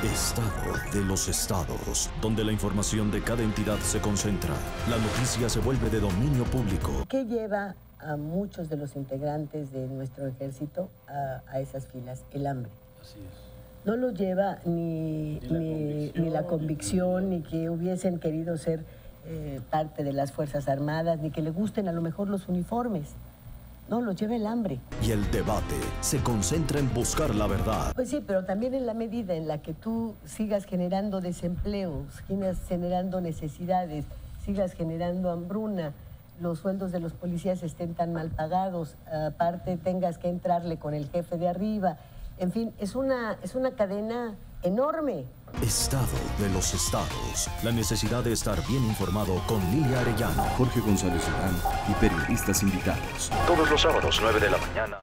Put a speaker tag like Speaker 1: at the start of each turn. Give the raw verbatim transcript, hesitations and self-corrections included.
Speaker 1: Estado de los estados, donde la información de cada entidad se concentra. La noticia se vuelve de dominio público.
Speaker 2: ¿Qué lleva a muchos de los integrantes de nuestro ejército a, a esas filas? El hambre.
Speaker 3: Así es.
Speaker 2: No lo lleva ni,
Speaker 3: Ni la
Speaker 2: ni,
Speaker 3: convicción,
Speaker 2: ni la convicción,
Speaker 3: ni-
Speaker 2: ni que hubiesen querido ser eh, parte de las Fuerzas Armadas, ni que le gusten a lo mejor los uniformes. No, lo lleva el hambre.
Speaker 1: Y el debate se concentra en buscar la verdad.
Speaker 2: Pues sí, pero también en la medida en la que tú sigas generando desempleo, sigas generando necesidades, sigas generando hambruna, los sueldos de los policías estén tan mal pagados, aparte tengas que entrarle con el jefe de arriba. En fin, es una, es una cadena enorme.
Speaker 1: Estado de los estados. La necesidad de estar bien informado con Lilia Arellano.
Speaker 4: Jorge González Durán y periodistas invitados.
Speaker 1: Todos los sábados, nueve de la mañana.